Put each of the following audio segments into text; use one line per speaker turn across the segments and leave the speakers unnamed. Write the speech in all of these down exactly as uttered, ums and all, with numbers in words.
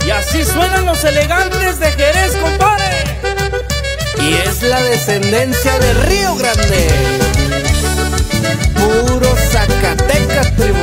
Y así suenan los elegantes de Jerez, compadre.
Y es la descendencia de Río Grande, puro Zacatecas, tribu.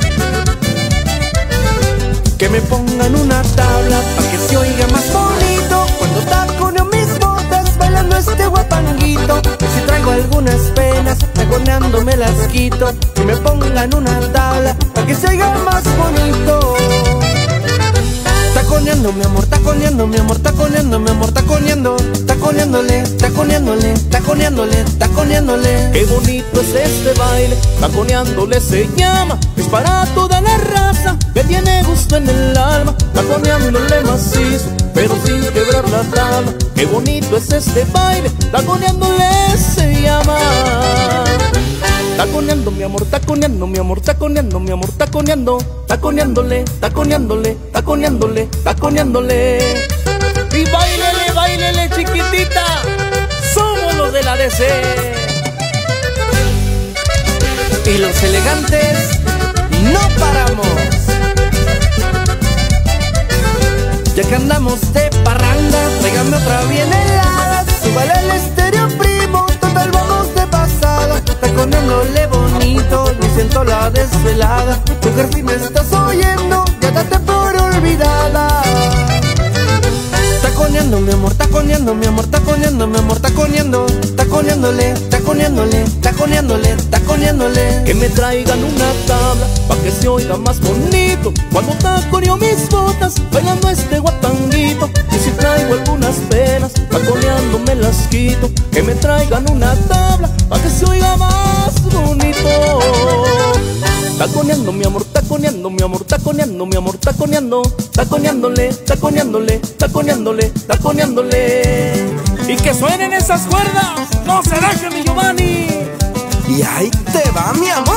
Que me pongan una tabla pa' que se oiga más bonito cuando taconeo mis botas bailando este guapanguito. Y si traigo algunas penas, taconeando me las quito. Que me pongan una tabla pa' que se oiga más bonito. Taconeando mi amor, taconeando mi amor, taconeando mi amor, taconeando, taconeándole, taconeándole, taconeándole, taconeándole.
Qué bonito es este baile, taconeándole se llama. Es para toda la raza que tiene gusto en el alma. Taconeándole macizo, pero sin quebrar la tabla. Qué bonito es este baile, taconeándole se llama. Taconeando mi amor, taconeando mi amor, taconeando mi amor, taconeando, taconeándole, taconeándole, taconeándole, taconeándole. Y bailele, bailele, chiquitita, somos los de la D C.
Y los elegantes no paramos. Ya que andamos de parranda, tráigame otra bien helada. Súbale el estéreo, primo, total vamos de pasada. Taconeándole bonito, ni siento la desvelada. Mujer, si me estás oyendo, ya date por olvidada. Taconeando mi amor, taconeando mi amor, taconeando mi amor, taconeando, taconeándole, taconeándole, taconeándole, taconeándole.
Que me traigan una tabla pa' que se oiga más bonito cuando taconeo mis botas bailando este guapanguito. Y si traigo algunas penas, taconeando me las quito. Que me traigan una tabla pa' que se oiga más bonito. Taconeando mi amor, taconeando mi amor, taconeando mi amor, taconeando, taconeándole, taconeándole, taconeándole, taconeándole. Y que suenen esas cuerdas, no se deje mi Giovanni.
Y ahí te va mi amor.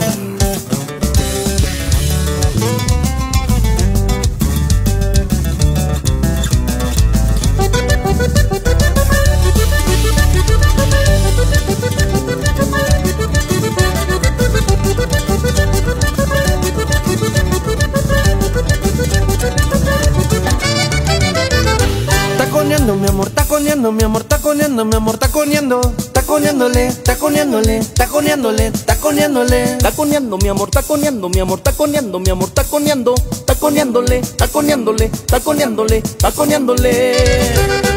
Taconeando mi amor, taconeando mi amor, taconeando mi amor, taconeando, taconeándole, taconeándole, taconeándole, taconeándole.
Taconeando mi amor, taconeando mi amor, taconeando mi amor, taconeando, taconeándole, taconeándole, taconeándole, taconeándole.